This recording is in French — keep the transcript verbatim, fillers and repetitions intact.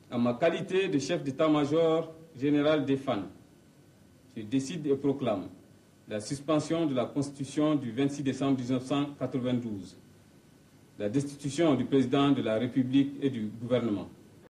En ma qualité de chef d'état-major général des F A N, je décide et proclame la suspension de la Constitution du vingt-six décembre mille neuf cent quatre-vingt-douze, la destitution du président de la République et du gouvernement,